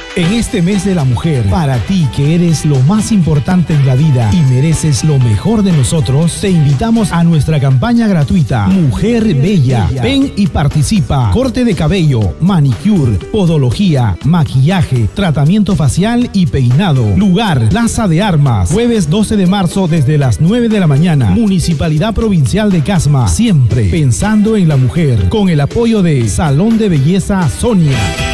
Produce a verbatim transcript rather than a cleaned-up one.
En este mes de la mujer, para ti que eres lo más importante en la vida y mereces lo mejor de nosotros, te invitamos a nuestra campaña gratuita Mujer Bella. Ven y participa. Corte de cabello, manicure, podología, maquillaje, tratamiento facial y peinado. Lugar, Plaza de Armas. Jueves doce de marzo desde las nueve de la mañana. Municipalidad Provincial de Casma. Siempre pensando en la mujer. Con el apoyo de Salón de Belleza Sonia.